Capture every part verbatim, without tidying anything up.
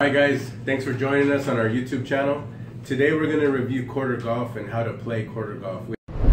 Hi guys, thanks for joining us on our YouTube channel. Today we're going to review quarter golf and how to play quarter golf.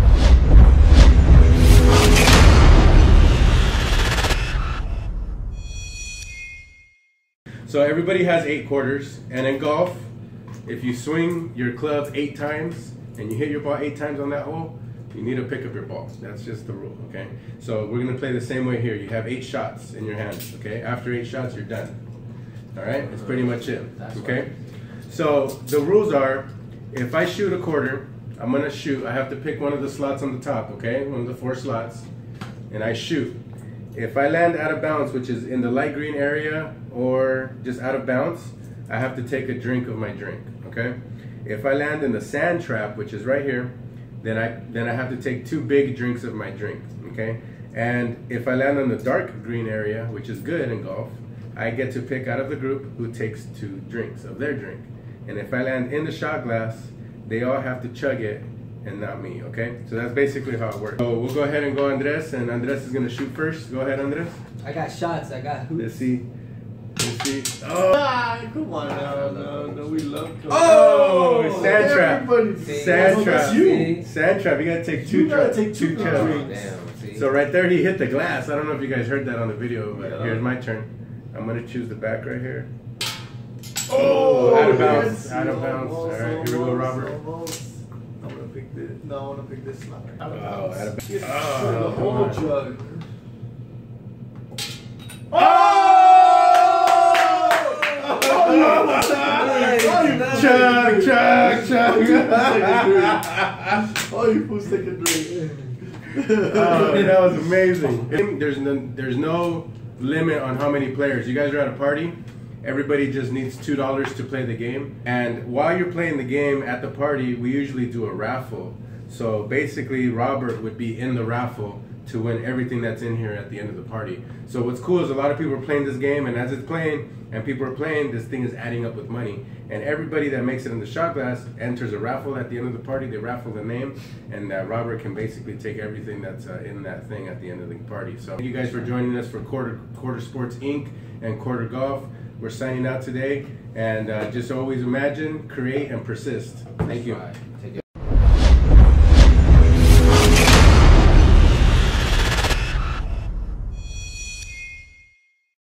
So everybody has eight quarters, and in golf, if you swing your club eight times and you hit your ball eight times on that hole, you need to pick up your ball. That's just the rule, okay? So we're going to play the same way here. You have eight shots in your hands, okay? After eight shots, you're done. All right, that's pretty much it, okay? So the rules are, if I shoot a quarter, I'm gonna shoot, I have to pick one of the slots on the top, okay? One of the four slots, and I shoot. If I land out of bounds, which is in the light green area or just out of bounds, I have to take a drink of my drink, okay? If I land in the sand trap, which is right here, then I, then I have to take two big drinks of my drink, okay? And if I land in the dark green area, which is good in golf, I get to pick out of the group who takes two drinks of their drink. And if I land in the shot glass, they all have to chug it and not me, okay? So that's basically how it works. So we'll go ahead and go Andres, and Andres is gonna shoot first. Go ahead, Andres. I got shots, I got hoops. Let's see. Let's see. Oh! Ah, come on now, no, no, we love Coach. Oh! oh sand trap. Everybody. Sand Oh, trap. that's you. Sand trap. You gotta take two You gotta chugs. take two chugs. chugs. Damn, see? So right there he hit the glass. I don't know if you guys heard that on the video, but Yeah. here's my turn. I'm gonna choose the back right here. Oh, out of bounds. yes, Out of bounds. All almost, right, here we go, almost, Robert. almost. I'm gonna pick this. No, I wanna pick this slot. Out of Oh, bounds. out of bounds. Yes, Oh, the come whole on. jug. Chug, chug, chug. Oh, you fools take a drink. Oh, that was amazing. There's no, there's no limit on how many players. You guys are at a party. Everybody just needs two dollars to play the game. And while you're playing the game at the party, we usually do a raffle. So basically, Robert would be in the raffle to win everything that's in here at the end of the party. So what's cool is a lot of people are playing this game, and as it's playing and people are playing, this thing is adding up with money. And everybody that makes it in the shot glass enters a raffle at the end of the party. They raffle the name, and uh, Robert can basically take everything that's uh, in that thing at the end of the party. So thank you guys for joining us for Quarter, Quarter Sports Incorporated and Quarter Golf. We're signing out today, and uh, just always imagine, create, and persist. Thank you.